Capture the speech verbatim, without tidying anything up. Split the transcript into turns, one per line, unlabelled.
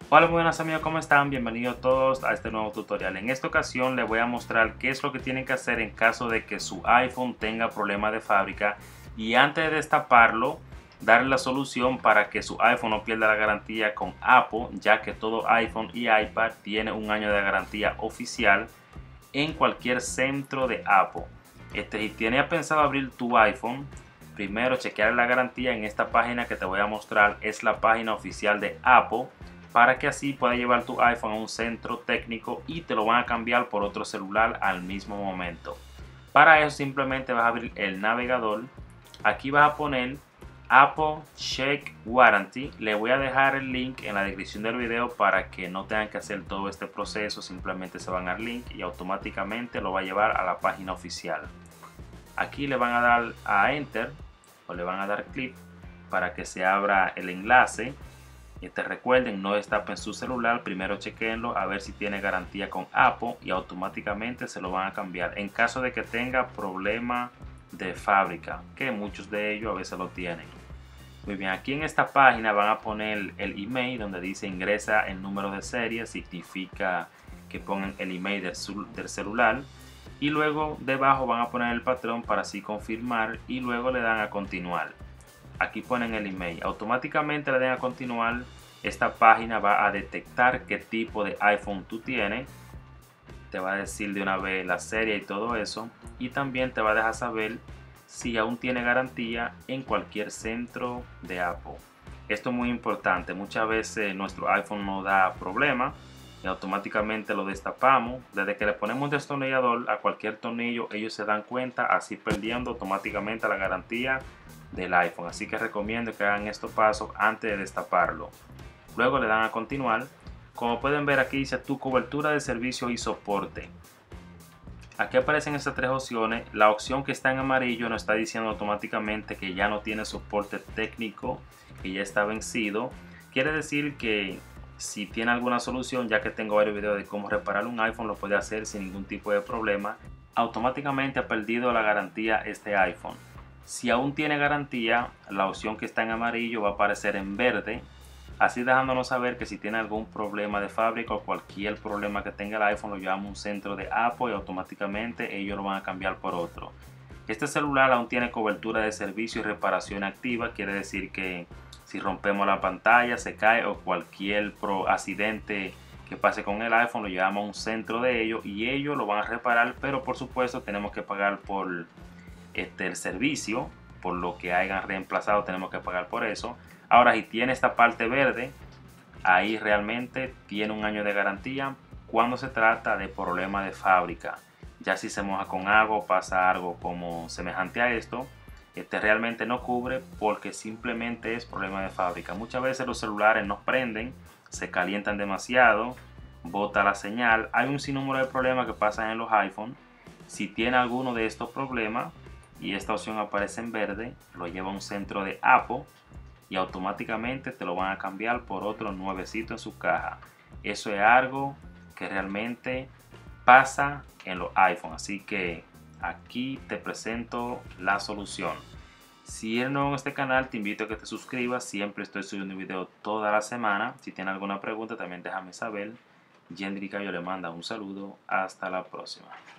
Hola, muy buenas amigos, ¿cómo están? Bienvenidos todos a este nuevo tutorial. En esta ocasión les voy a mostrar qué es lo que tienen que hacer en caso de que su iPhone tenga problemas de fábrica y antes de destaparlo, darle la solución para que su iPhone no pierda la garantía con Apple, ya que todo iPhone y iPad tiene un año de garantía oficial en cualquier centro de Apple. Este, si tienes pensado abrir tu iPhone, primero chequear la garantía en esta página que te voy a mostrar. Es la página oficial de Apple, para que así puedas llevar tu iPhone a un centro técnico y te lo van a cambiar por otro celular al mismo momento. Para eso simplemente vas a abrir el navegador. Aquí vas a poner Apple Check Warranty. Le voy a dejar el link en la descripción del video para que no tengan que hacer todo este proceso. Simplemente se van al link y automáticamente lo va a llevar a la página oficial. Aquí le van a dar a Enter o le van a dar clic para que se abra el enlace. Este, recuerden, no destapen su celular, primero chequenlo a ver si tiene garantía con Apple y automáticamente se lo van a cambiar en caso de que tenga problema de fábrica, que muchos de ellos a veces lo tienen. Muy bien, aquí en esta página van a poner el email donde dice ingresa el número de serie, significa que pongan el email del, del celular y luego debajo van a poner el patrón para así confirmar y luego le dan a continuar. Aquí ponen el email, automáticamente le den a continuar. Esta página va a detectar qué tipo de iPhone tú tienes, te va a decir de una vez la serie y todo eso, y también te va a dejar saber si aún tiene garantía en cualquier centro de Apple. Esto es muy importante, muchas veces nuestro iPhone no da problema y automáticamente lo destapamos. Desde que le ponemos un destornillador a cualquier tornillo, ellos se dan cuenta, así perdiendo automáticamente la garantía del iPhone. Así que recomiendo que hagan estos pasos antes de destaparlo. Luego le dan a continuar. Como pueden ver, aquí dice tu cobertura de servicio y soporte. Aquí aparecen estas tres opciones. La opción que está en amarillo nos está diciendo automáticamente que ya no tiene soporte técnico, que ya está vencido. Quiere decir que si tiene alguna solución, ya que tengo varios videos de cómo reparar un iPhone, lo puede hacer sin ningún tipo de problema. Automáticamente ha perdido la garantía este iPhone. Si aún tiene garantía, la opción que está en amarillo va a aparecer en verde, así dejándonos saber que si tiene algún problema de fábrica o cualquier problema que tenga el iPhone, lo llevamos a un centro de Apple y automáticamente ellos lo van a cambiar por otro. Este celular aún tiene cobertura de servicio y reparación activa, quiere decir que si rompemos la pantalla, se cae o cualquier accidente que pase con el iPhone, lo llevamos a un centro de ellos y ellos lo van a reparar, pero por supuesto tenemos que pagar por este, el servicio, por lo que hayan reemplazado tenemos que pagar por eso. Ahora, si tiene esta parte verde, ahí realmente tiene un año de garantía cuando se trata de problemas de fábrica. Ya si se moja con agua o pasa algo como semejante a esto, este realmente no cubre porque simplemente es problema de fábrica. Muchas veces los celulares no prenden, se calientan demasiado, bota la señal. Hay un sinnúmero de problemas que pasan en los iPhone. Si tiene alguno de estos problemas y esta opción aparece en verde, lo lleva a un centro de Apple y automáticamente te lo van a cambiar por otro nuevecito en su caja. Eso es algo que realmente pasa en los iPhone, así que aquí te presento la solución. Si eres nuevo en este canal, te invito a que te suscribas. Siempre estoy subiendo video toda la semana. Si tienes alguna pregunta, también déjame saber. Yendrika, yo le manda un saludo. Hasta la próxima.